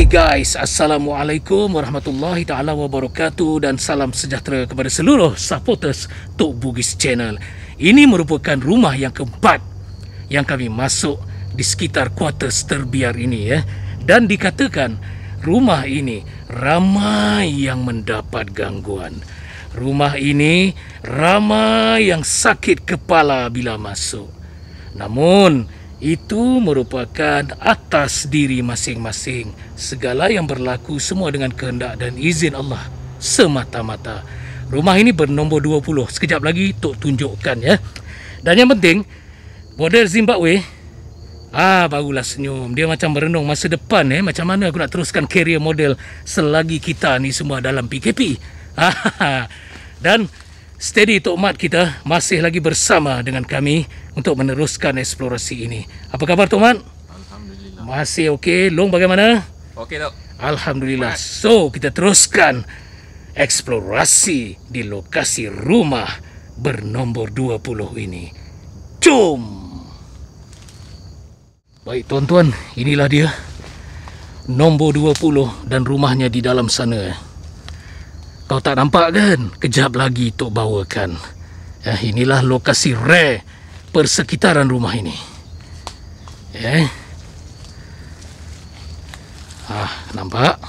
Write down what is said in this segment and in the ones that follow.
guys, Assalamualaikum warahmatullahi ta'ala wabarakatuh dan salam sejahtera kepada seluruh supporters Tok Bugis Channel. Ini merupakan rumah yang keempat yang kami masuk di sekitar quarters terbiar ini ya. Dan dikatakan rumah ini ramai yang mendapat gangguan. Rumah ini ramai yang sakit kepala bila masuk. Namun itu merupakan atas diri masing-masing. Segala yang berlaku semua dengan kehendak dan izin Allah semata-mata. Rumah ini bernombor 20. Sekejap lagi Tok tunjukkan ya. Dan yang penting, model Zimbabwe, barulah senyum. Dia macam merenung masa depan macam mana aku nak teruskan karier model selagi kita ni semua dalam PKP. Dan steady Tok Mat kita masih lagi bersama dengan kami untuk meneruskan eksplorasi ini. Apa khabar Tok Mat? Alhamdulillah. Masih okey. Long bagaimana? Okey Tok. Alhamdulillah. So, kita teruskan eksplorasi di lokasi rumah bernombor 20 ini. Jom! Baik tuan-tuan, inilah dia. Nombor 20 dan rumahnya di dalam sana. Kau tak nampak kan? Kejap lagi Tok bawakan. Inilah lokasi rare persekitaran rumah ini. Nampak?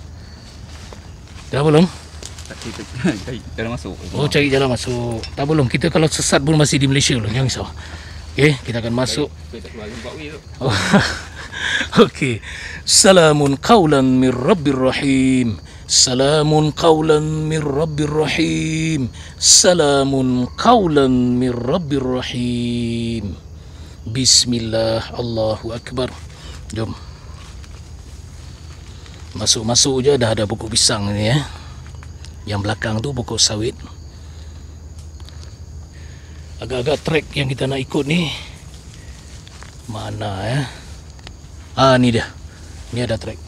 Dah belum? Cari jalan masuk. Oh, cari jalan masuk. Tak belum. Kita kalau sesat pun masih di Malaysia loh. Jangan risau. Okey, kita akan masuk. Oh. Okey. Salamun qawlan min Rabbir Rahim. Salamun qawlan min Rabbir Rahim. Salamun qawlan min Rabbir Rahim. Bismillah, Allahu Akbar. Jom. Masuk-masuk je dah ada pokok pisang ni ya. Yang belakang tu pokok sawit. Agak-agak trek yang kita nak ikut ni. Mana ya? Ni dia. Ni ada trek.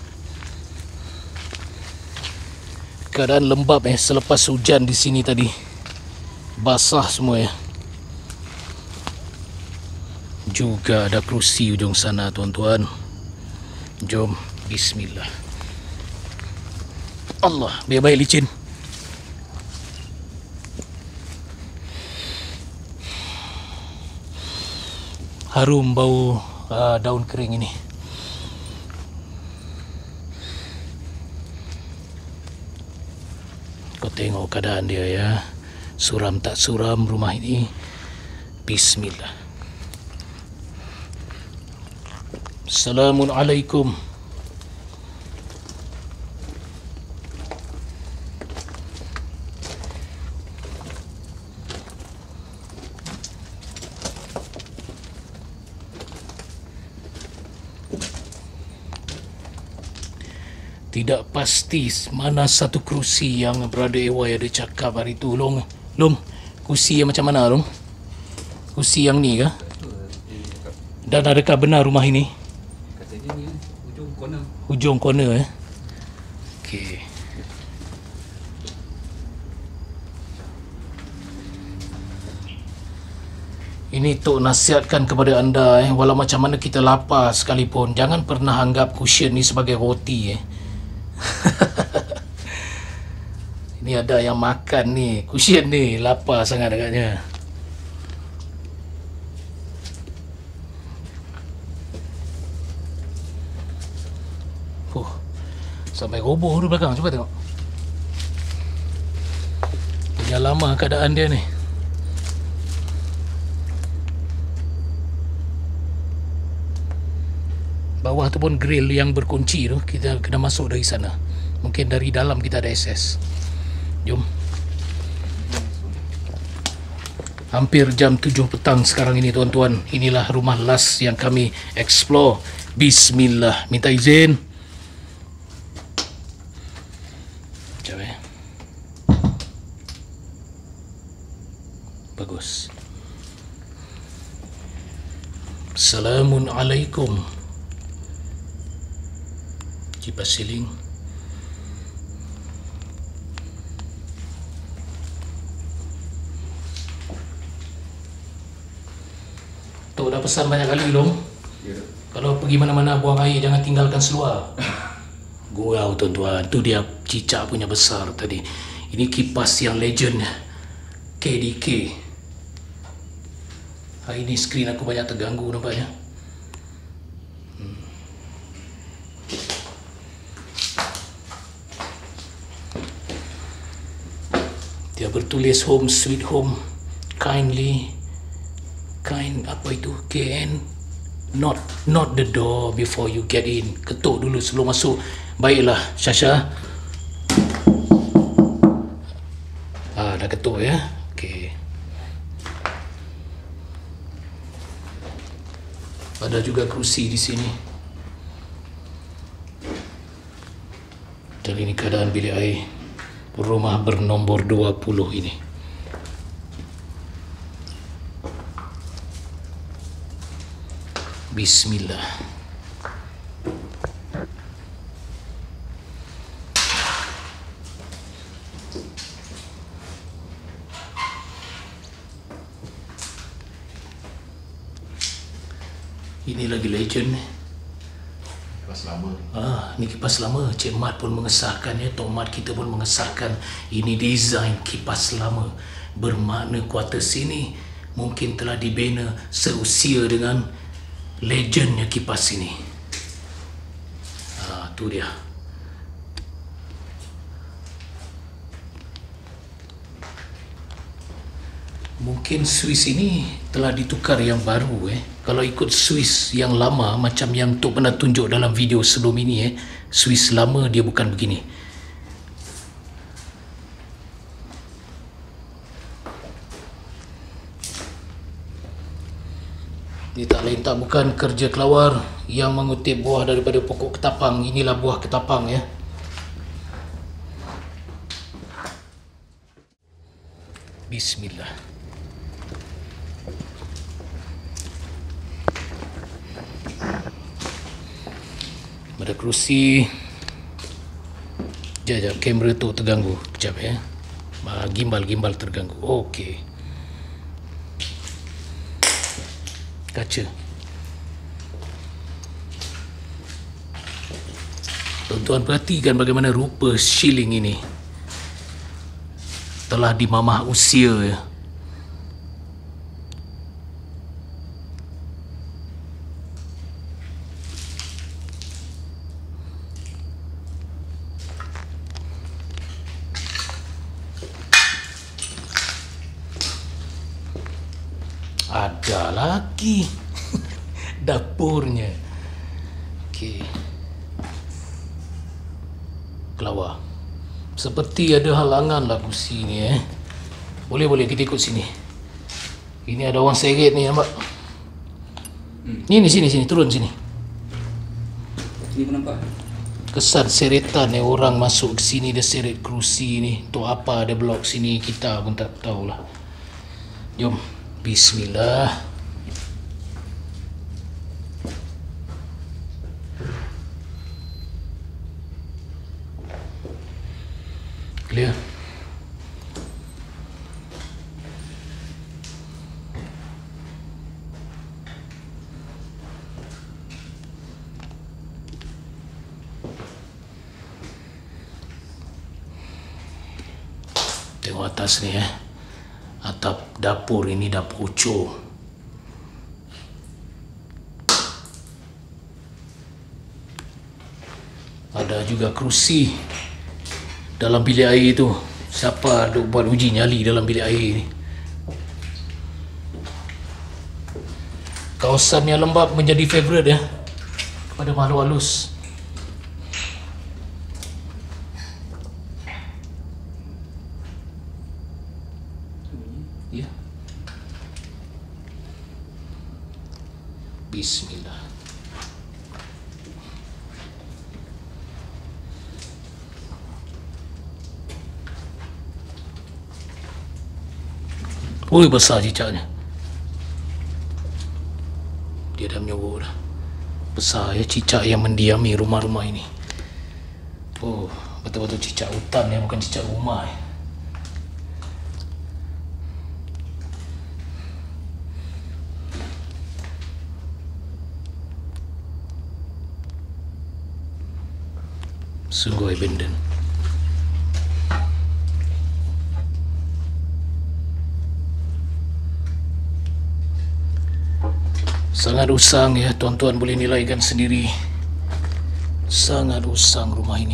Keadaan lembab selepas hujan di sini tadi. Basah semua ya. Juga ada kerusi ujung sana tuan-tuan. Jom, bismillah. Allah, biar baik licin. Harum bau daun kering ini. Kau tengok keadaan dia ya. Suram tak suram rumah ini. Bismillah. Assalamualaikum. Tidak pasti mana satu kerusi yang Brother AY ada cakap hari tu. Long, kerusi yang macam mana Long? Kerusi yang ni ke? Dan adakah benar rumah ini? Katanya ni hujung corner. Hujung corner Okey. Ini Tok nasihatkan kepada anda walau macam mana kita lapar sekalipun, jangan pernah anggap cushion ni sebagai roti Ini ada yang makan ni cushion ni, lapar sangat agaknya. Sampai roboh tu belakang, cuba tengok. Dah lama keadaan dia ni. Bawah tu pun grill yang berkunci tu, kita kena masuk dari sana. Mungkin dari dalam kita ada akses. Jom. Hampir jam 7 petang sekarang ini tuan-tuan. Inilah rumah last yang kami explore. Bismillah. Minta izin. Sekejap Bagus. Assalamualaikum. Kipas siling. Tok dah pesan banyak kali Long. Ya. Kalau pergi mana-mana buang air jangan tinggalkan seluar. Wow tuan-tuan, tu dia cicak punya besar tadi. Ini kipas yang legend KDK. Hari ni skrin aku banyak terganggu nampaknya. Dia bertulis home sweet home, kind apa itu, KN. Not the door before you get in. Ketuk dulu sebelum masuk. Baiklah Syasha. Dah ketuk ya. Okey. Ada juga kerusi di sini. Dan ini keadaan bilik air rumah bernombor 20 ini. Bismillah. Ini lagi legend ni. Kipas lama. Ni kipas lama. Cik Mat pun mengesahkan ya. Tok Mat kita pun mengesahkan. Ini desain kipas lama. Bermakna kuartus ini mungkin telah dibina seusia dengan legendnya kipas ini. Tu dia. Mungkin Swiss ini telah ditukar yang baru. Kalau ikut Swiss yang lama, macam yang Tok pernah tunjuk dalam video sebelum ini, Swiss lama dia bukan begini. Ini tak lain tak bukan kerja kelawar yang mengutip buah daripada pokok ketapang. Inilah buah ketapang ya. Bismillah. Ada kerusi. Sekejap, kamera tu terganggu. Sekejap ya. Gimbal terganggu. Okey. Kaca. Tuan-tuan perhatikan bagaimana rupa shilling ini telah dimamah usia ya. Ada lagi dapurnya. Okey. Kelawar. Seperti ada halangan lah kursi ni Boleh kita ikut sini. Ini ada orang seret ni nampak. Ni sini turun sini. Ni pun nampak. Kesan seretan orang masuk ke sini dia seret kerusi ni. Untuk apa ada blok sini kita pun tak tahulah. Jom. Bismillah. Clear. Tengok atas ni atap dapur ini dapur ucur. Ada juga kerusi dalam bilik air tu. Siapa duk buat uji nyali dalam bilik air ni? Kawasan yang lembap menjadi favourite kepada makhluk halus. Ya. Bismillah. Oi, besar cicaknya. Dia dah menyogok dah. Besar cicak yang mendiami rumah-rumah ini. Oh, betul-betul cicak hutan bukan cicak rumah Sungguh abandon. Sangat usang ya, tuan-tuan boleh nilaikan sendiri. Sangat usang rumah ini.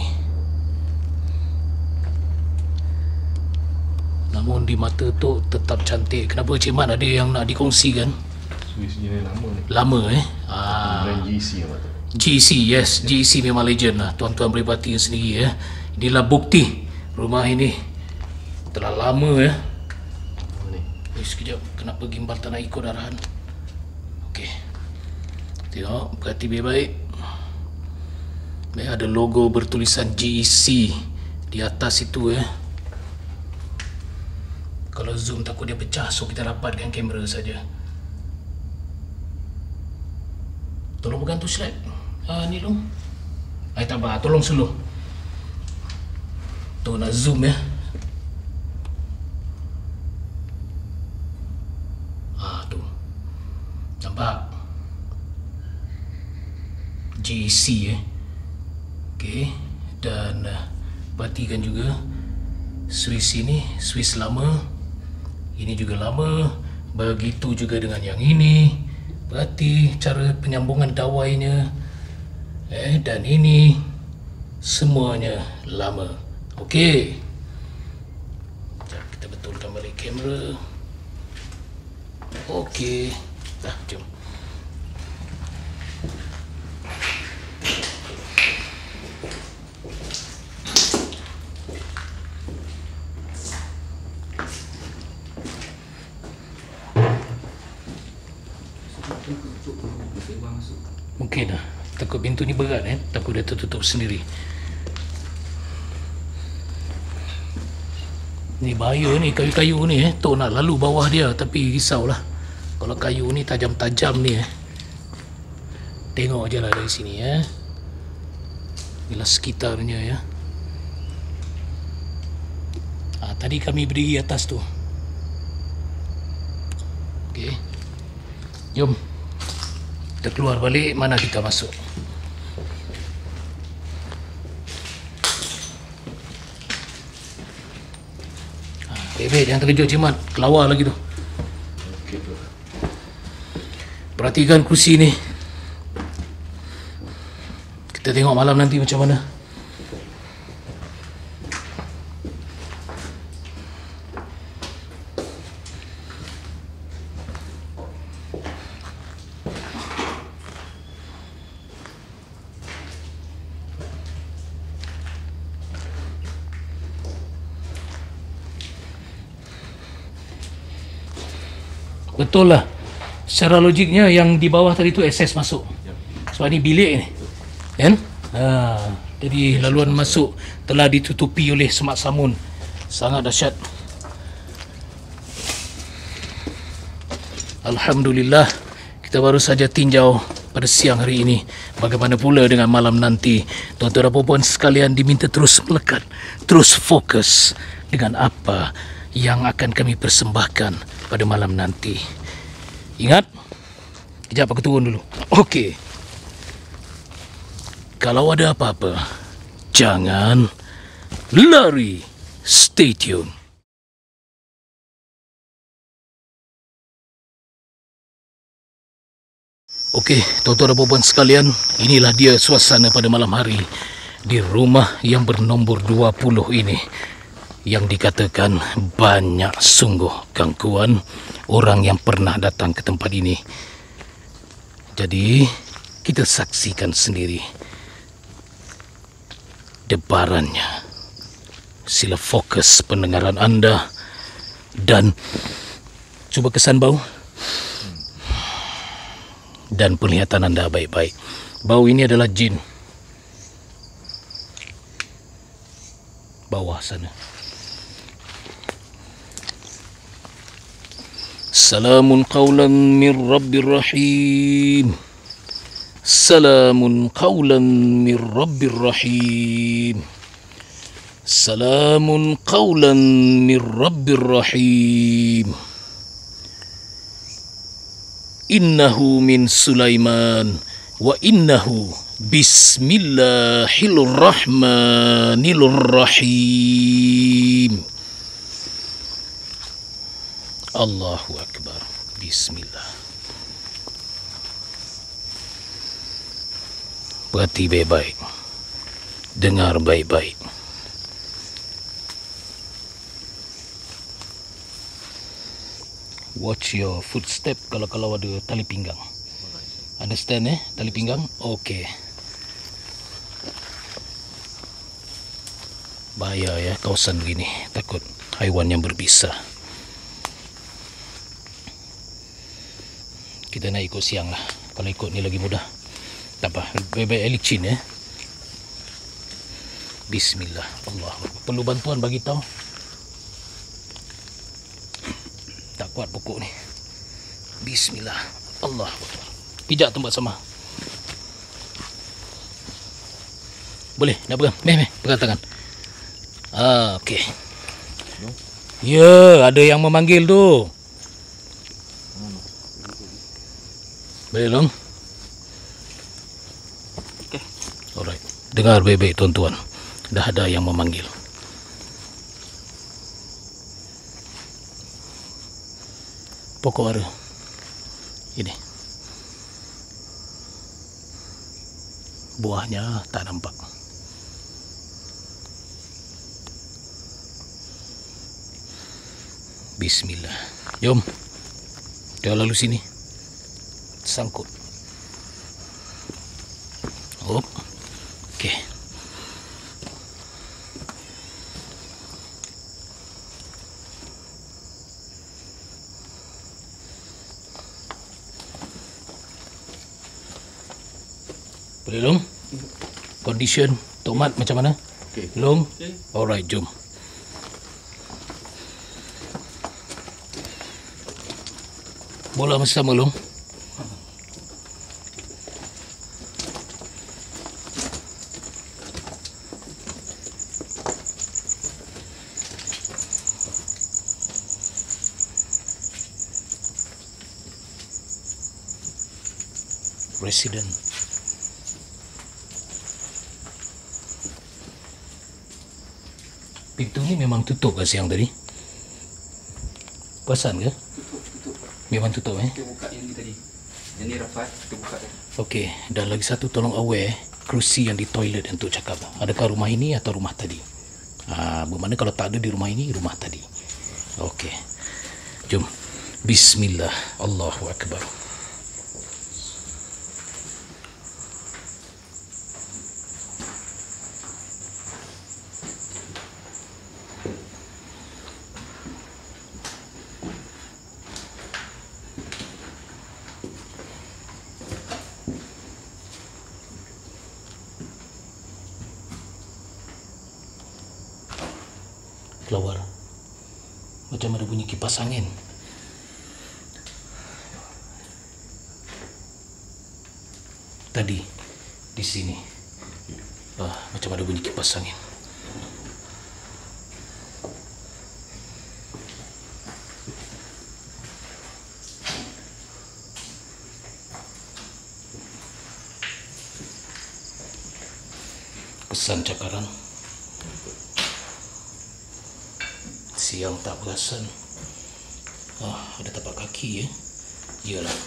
Namun di mata tu tetap cantik. Kenapa Cik Mat ada yang nak dikongsikan? Swiss jenis lama ni. Lama Brand GC apa tu? GC, yes, GC memang legend lah. Tuan-tuan boleh perhatikan sendiri ya. Inilah bukti rumah ini telah lama ya. Ni. Sekejap, kenapa gimbal tak nak ikut arahan? Okey. Tengok, perhati baik-baik. Ada logo bertulisan GC di atas itu ya. Kalau zoom takut dia pecah, so kita rapatkan kamera saja. Tolong pegang tu slide. Ni dong. Tak apa, tolong slow. Tu nak zoom ya. Tu. Nampak? GC Okey. Dan perhatikan juga Swiss ini, Swiss lama. Ini juga lama. Begitu juga dengan yang ini. Perhati cara penyambungan dawainya. Dan ini semuanya lama. Okey. Sekejap, kita betulkan balik kamera. Okey. Jom. Mungkin lah. Takut pintu ni berat takut dia tertutup sendiri. Ni bahaya ni, kayu-kayu ni Tok nak lalu bawah dia, tapi risaulah. Kalau kayu ni tajam-tajam ni tengok je lah dari sini inilah sekitarnya ya. Tadi kami berdiri atas tu. Okey. Jom. Kita keluar balik, mana kita masuk. Baik-baik, jangan terkejut Cik Mat. Kelawar lagi tu. Okey tu. Perhatikan kursi ni. Kita tengok malam nanti macam mana. Betul lah. Secara logiknya yang di bawah tadi tu akses masuk. Sebab ni bilik ni. Kan? Jadi laluan masuk telah ditutupi oleh semak samun. Sangat dahsyat. Alhamdulillah, kita baru saja tinjau pada siang hari ini. Bagaimana pula dengan malam nanti? Tuan-tuan dan puan-puan sekalian diminta terus melekat, terus fokus dengan apa yang akan kami persembahkan pada malam nanti. Ingat, kejap aku turun dulu. Okey. Kalau ada apa-apa, jangan lari. Stay tune. Okey, tuan-tuan dan puan-puan sekalian, inilah dia suasana pada malam hari di rumah yang bernombor 20 ini. Yang dikatakan banyak sungguh gangguan orang yang pernah datang ke tempat ini. Jadi, kita saksikan sendiri debarannya. Sila fokus pendengaran anda dan cuba kesan bau. Dan penglihatan anda baik-baik. Bau ini adalah jin. Bawah sana. Salamun qawlan min Rabbir Rahim. Salamun qawlan min Rabbir Rahim. Salamun qawlan min Rabbir Rahim. Innahu min Sulaiman. Wa innahu bismillahirrahmanirrahim. Allahu Akbar. Bismillah. Perhati baik-baik. Dengar baik-baik. Watch your footstep kalau ada tali pinggang. Understand tali pinggang? Okey. Bahaya ya kawasan begini. Takut haiwan yang berbisa. Kita nak ikut siang lah. Kalau ikut ni lagi mudah. Tak apa. Baik-baik licin Bismillah. Allah. Perlu bantuan bagi tahu. Tak kuat pokok ni. Bismillah. Allah. Pijak tempat sama. Boleh nak pegang? Meh, pegang tangan. Okey. Ya, ada yang memanggil tu. Boleh long? Okay. Alright. Dengar baik-baik tuan-tuan. Dah ada yang memanggil. Pokok ara. Ini. Buahnya tak nampak. Bismillah. Jom. Kita lalu sini. Sangkut. Hop. Okey. Boleh long? Condition tomat macam mana? Okey. Long? Okay. Alright, jom. Bola masih sama long? Resident. Pintu ni memang tutup ke siang tadi? Perasan ke? Tutup. Memang tutup Kita buka yang ni tadi. Yang ni rapat, kita buka tadi. Okey, dan lagi satu tolong aware kerusi yang di toilet untuk cakap. Adakah rumah ini atau rumah tadi? Bermakna kalau tak ada di rumah ini, rumah tadi. Okey. Jom. Bismillah. Allahu Akbar. Keluar. Macam ada bunyi kipas angin. Tadi di sini. Macam ada bunyi kipas angin. Kesan cakaran. Siang tak perasan. Ada tapak kaki ya. Iyalah.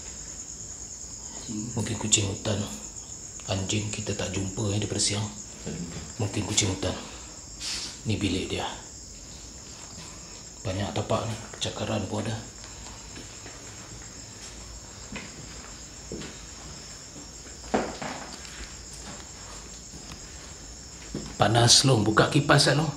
Mungkin kucing hutan. Anjing kita tak jumpa daripada siang. Mungkin kucing hutan. Ni bilik dia. Banyak tapak ni. Cakaran pun ada. Panas long. Buka kipas long.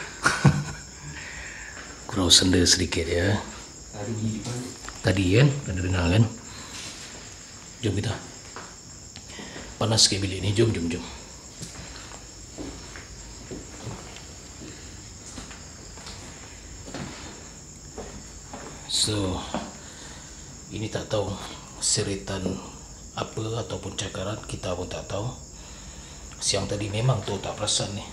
Kurang senda sedikit ya. Ada bunyi di mana? Tadi kan, ada dengar kan. Jom kita. Panas sikit bilik ni. Jom. So, ini tak tahu seretan apa ataupun cakaran, kita pun tak tahu. Siang tadi memang tu tak perasan ni.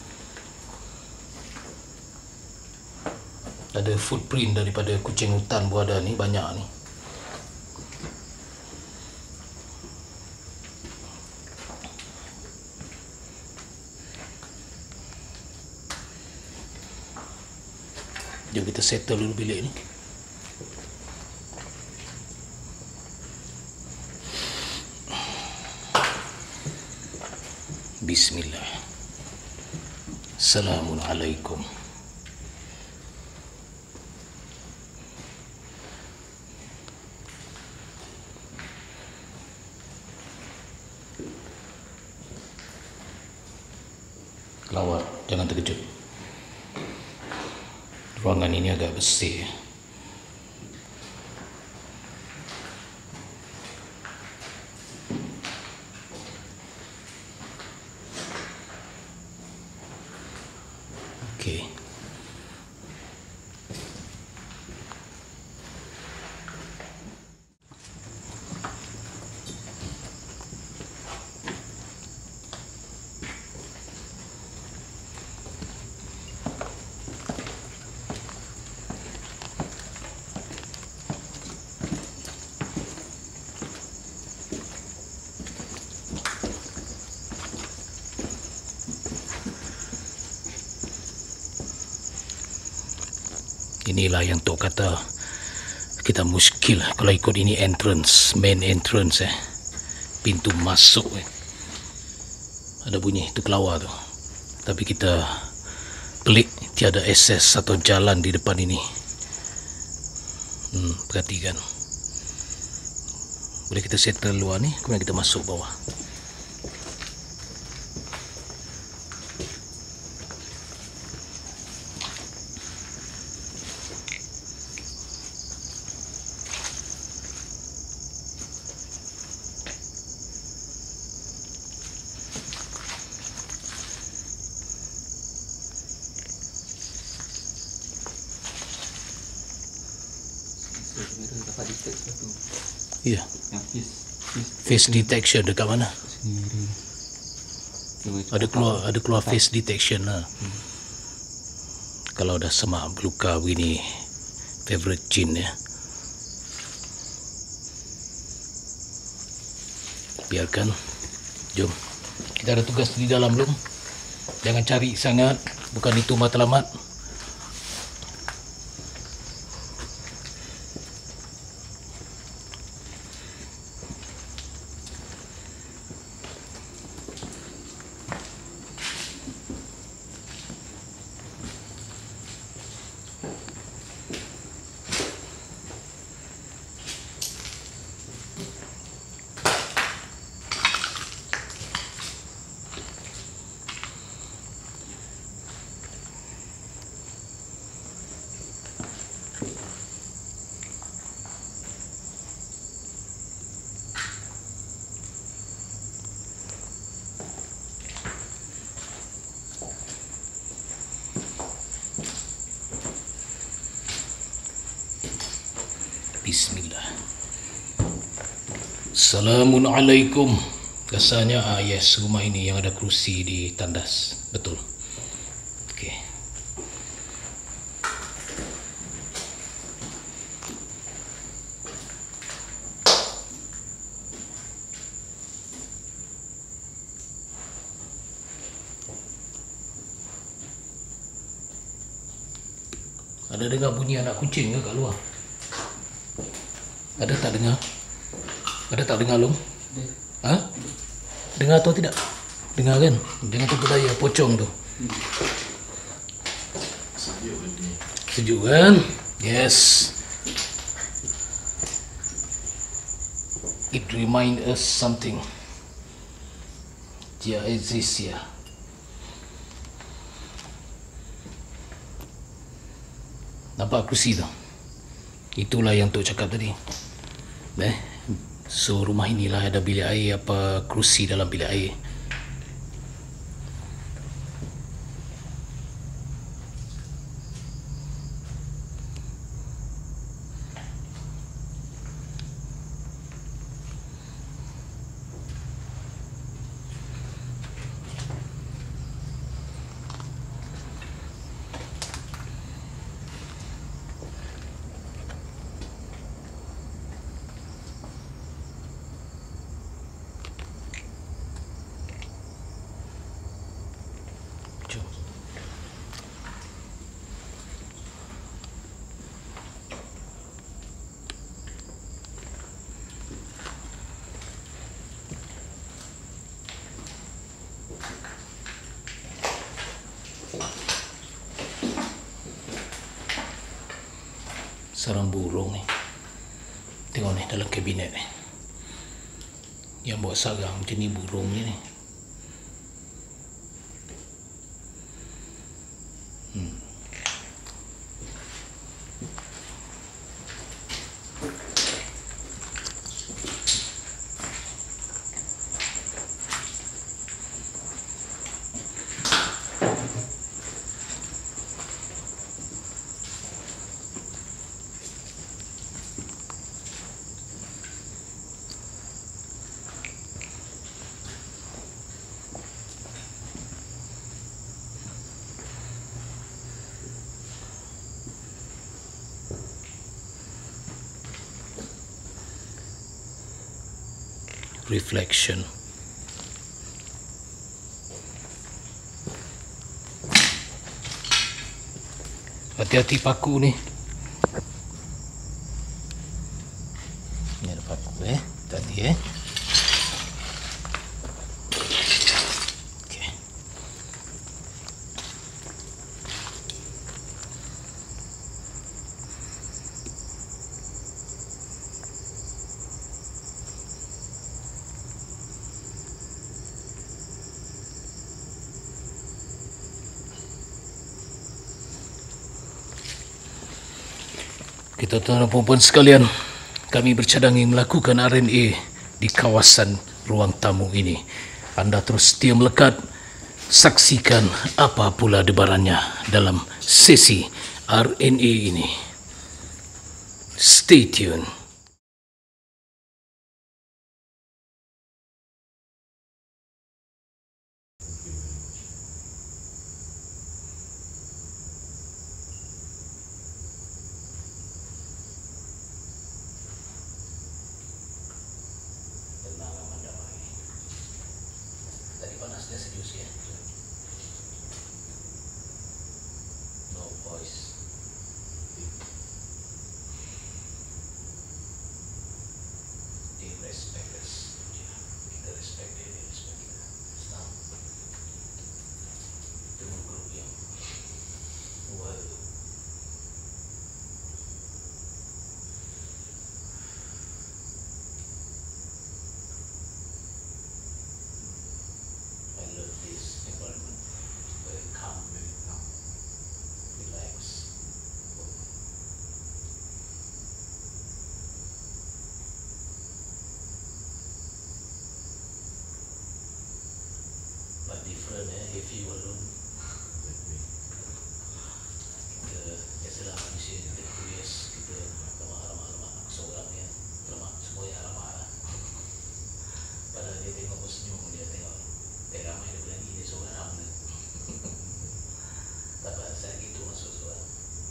Ada footprint daripada kucing hutan pun ada ni, banyak ni. Jom kita settle dulu bilik ni. Bismillah. Assalamualaikum. Kelawar, jangan terkejut. Ruangan ini agak bersih. Okey. Inilah yang Tok kata kita muskil kalau ikut ini entrance, main entrance pintu masuk Ada bunyi itu kelawar tu. Tapi kita pelik tiada akses atau jalan di depan ini. Perhatikan. Boleh kita settle luar ni, kemudian kita masuk bawah. Sebenarnya dapat detect satu. Ya, Yang face detection dekat mana? sendiri. Ada keluar face detection lah. Kalau dah semak berluka begini, favorite jin ya. Biarkan. Jom. Kita ada tugas di dalam belum? Jangan cari sangat. Bukan itu matlamat. Bismillah. Assalamualaikum. Rasanya yes, rumah ini yang ada kerusi di tandas. Betul. Okey. Ada dengar bunyi anak kucing ke kat luar? Ada tak dengar? Ada tak dengar Long? Ha? Dengar atau tidak? Dengar kan? Jangan terpedaya pocong tu. Sejuk ni. Sejuk kan? Yes. It remind us something. Dia exist ya. Nampak kerusi tu? Itulah yang Tok cakap tadi. So rumah inilah ada bilik air, apa kerusi dalam bilik air. sarang burung ni. Tengok ni dalam kabinet ni. Yang buat sarang macam ni burung ni. Reflection. Hati-hati paku ni. Ni ada paku tadi Okey. Kita tuan dan puan sekalian, kami bercadang ingin melakukan R&A di kawasan ruang tamu ini. Anda terus setia melekat, saksikan apa pula debarannya dalam sesi R&A ini. Stay tuned. Dia serius ya. No voice. They respect us. Kita respect dia, dia respect kita. Senang. Tengok grup yang luar. Different if you alone. Kita biasalah manusia, kita curious, kita ramah seorang ya, ramah semua yang ramah lah. Padahal dia tengok senyum, dia tengok ramai dia berani, dia seorang ramah. Tak apa, saya gitu masuk seorang.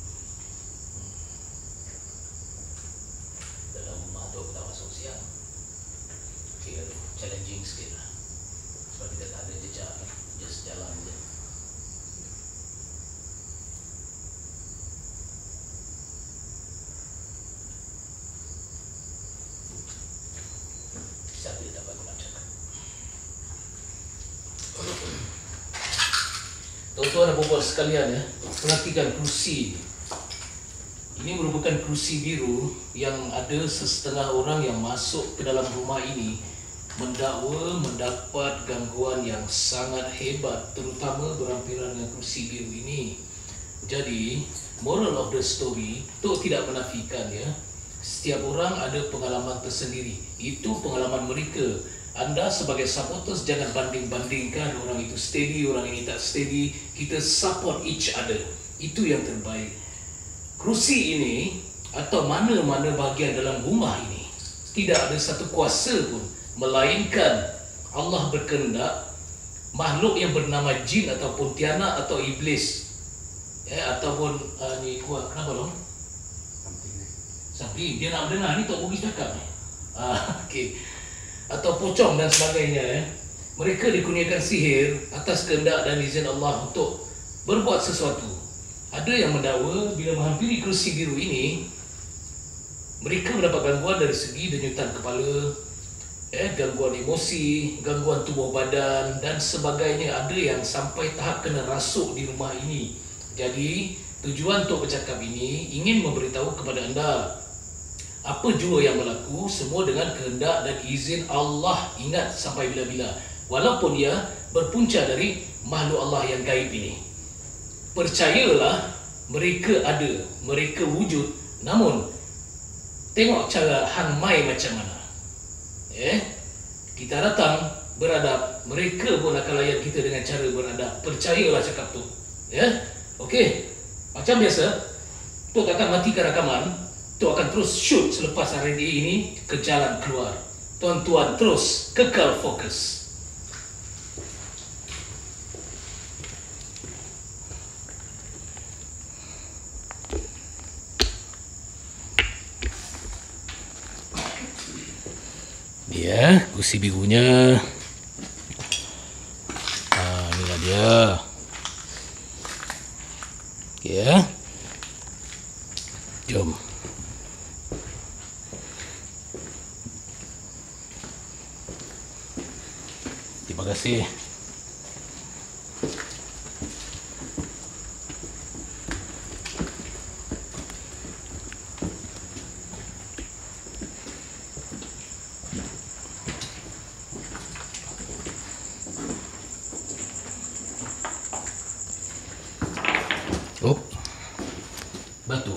Dalam rumah tu kita masuk siang, okay, challenging sikit lah. Sebab kita tak ada jejak, just jalan je. Siapa dia dapat macam tuan-tuan dan puan sekalian ya, perhatikan kerusi. Ini merupakan kerusi biru yang ada sesetengah orang yang masuk ke dalam rumah ini mendakwa mendapat gangguan yang sangat hebat, terutama berhampiran dengan kerusi biru ini. Jadi, moral of the story, Tok tidak menafikan ya, setiap orang ada pengalaman tersendiri. Itu pengalaman mereka. Anda sebagai supporters jangan banding-bandingkan orang itu steady, orang ini tak steady. Kita support each other. Itu yang terbaik. Kerusi ini atau mana-mana bahagian dalam rumah ini tidak ada satu kuasa pun, melainkan Allah berkehendak makhluk yang bernama jin ataupun tiana atau iblis ataupun ni kuat kenapa dong? Something dia nak dengar ni Tok Bugis cakap ni. Okey. Atau pocong dan sebagainya mereka dikurniakan sihir atas kehendak dan izin Allah untuk berbuat sesuatu. Ada yang mendakwa bila menghampiri kerusi biru ini mereka mendapat gangguan dari segi denyutan kepala, gangguan emosi, gangguan tubuh badan dan sebagainya. Ada yang sampai tahap kena rasuk di rumah ini. Jadi Tujuan untuk bercakap ini ingin memberitahu kepada anda apa jua yang berlaku semua dengan kehendak dan izin Allah. Ingat sampai bila-bila, walaupun ia berpunca dari makhluk Allah yang gaib ini. Percayalah, mereka ada, mereka wujud. Namun tengok cara hang mai macam mana. Kita datang beradab, mereka pun akan layan kita dengan cara beradab. Percayalah cakap tu. Okey. Macam biasa, Tok takkan matikan rakaman. Tok akan terus shoot selepas hari ini ke jalan keluar. Tuan-tuan terus kekal fokus. Ya, kursi birunya. Inilah dia. Okey ya. Jom. Terima kasih. Oh, batu.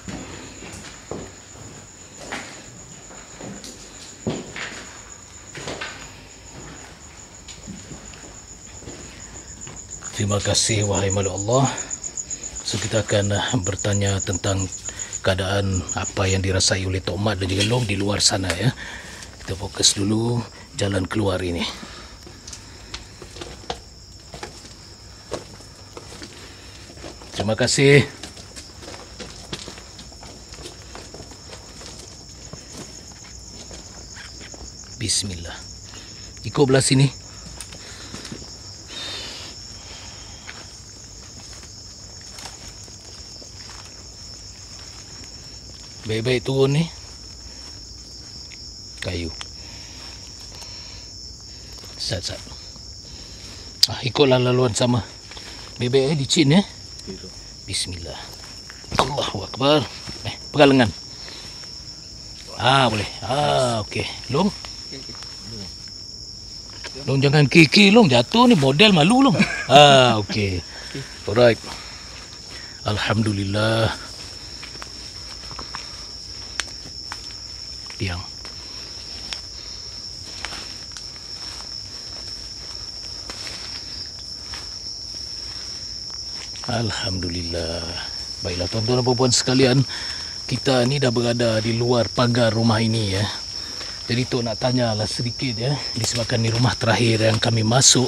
Terima kasih wahai makhluk Allah. So kita akan bertanya tentang keadaan apa yang dirasai oleh Tok Mat dan juga Long di luar sana ya. Kita fokus dulu jalan keluar ini. Terima kasih. Bismillah. Ikut belah sini. Baik-baik turun ni. Kayu. Sat-sat. Ikutlah laluan sama. Baik-baik licin ya. Bismillah. Allahu Akbar. Pegang lengan. Boleh. Okey. Long. Long jangan kiki Long, jatuh ni model malu Long. Okey. Alright. Alhamdulillah. Tiang. Alhamdulillah. Baiklah tuan-tuan dan puan-puan sekalian, kita ni dah berada di luar pagar rumah ini ya. Jadi Tok nak tanyalah sedikit ya, disebabkan ni rumah terakhir yang kami masuk.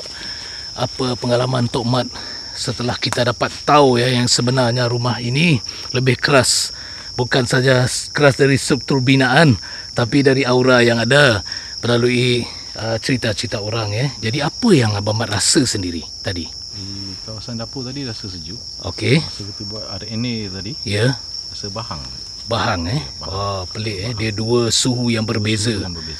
Apa pengalaman Tok Mat setelah kita dapat tahu ya yang sebenarnya rumah ini lebih keras. Bukan saja keras dari struktur binaan, tapi dari aura yang ada melalui cerita-cerita orang ya. Jadi apa yang Abang Mat rasa sendiri tadi? Di kawasan dapur tadi rasa sejuk. Okey. Masa kita buat RNA tadi, Ya. rasa bahang. Bahang pelik dia dua suhu yang berbeza. Yang berbeza.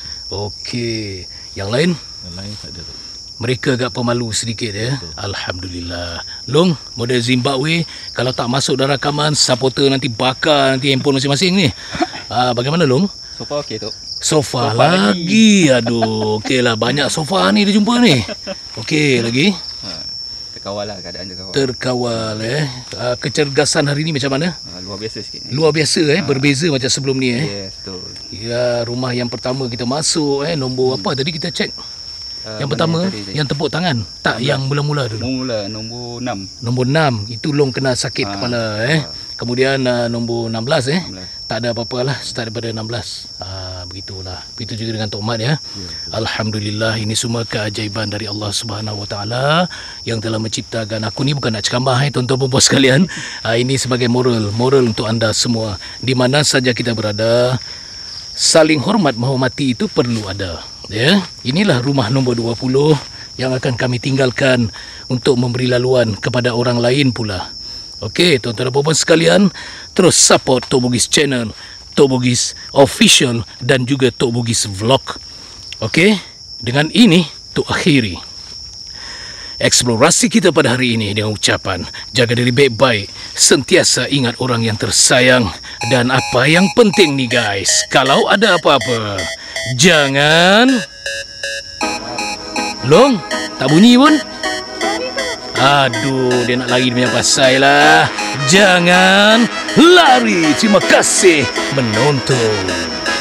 Okey. Yang lain? Yang lain tak ada. Mereka agak pemalu sedikit ya. Betul. Alhamdulillah. Long, model Zimbabwe, kalau tak masuk dalam rakaman, supporter nanti bakar nanti handphone masing-masing ni. Bagaimana Long? Sofa okey tu. Sofa lagi. Aduh, okeylah, banyak sofa ni dia jumpa ni. Okey lagi. Terkawal lah keadaan terkawal. Terkawal kecergasan hari ni macam mana? Luar biasa sikit. Luar biasa berbeza macam sebelum ni Yes, betul. Ya, rumah yang pertama kita masuk nombor apa tadi kita cek? Yang pertama yang tepuk tangan. Tak, yang mula-mula dulu. Mula nombor 6. Nombor 6 itu Long kena sakit kepala Kemudian nombor 16 tak ada apa-apa lah start daripada 16. Begitulah. Begitu juga dengan Tok Mat ya. Alhamdulillah, ini semua keajaiban dari Allah Subhanahu Wa Taala yang telah menciptakan. Aku ni bukan nak ceramah tuan-tuan dan puan sekalian. Ini sebagai moral untuk anda semua. Di mana saja kita berada, saling hormat menghormati itu perlu ada. Ya, inilah rumah nombor 20 yang akan kami tinggalkan untuk memberi laluan kepada orang lain pula. Okey, tuan-tuan dan puan sekalian, terus support Tok Bugis Channel, Tok Bugis Official dan juga Tok Bugis Vlog. Okey, dengan ini Tok akhiri. eksplorasi kita pada hari ini dengan ucapan jaga diri baik-baik, sentiasa ingat orang yang tersayang, dan apa yang penting nih guys, kalau ada apa-apa jangan Long, tak bunyi pun. Aduh, dia nak lari dia punya pasal lah. Jangan lari. Terima kasih menonton.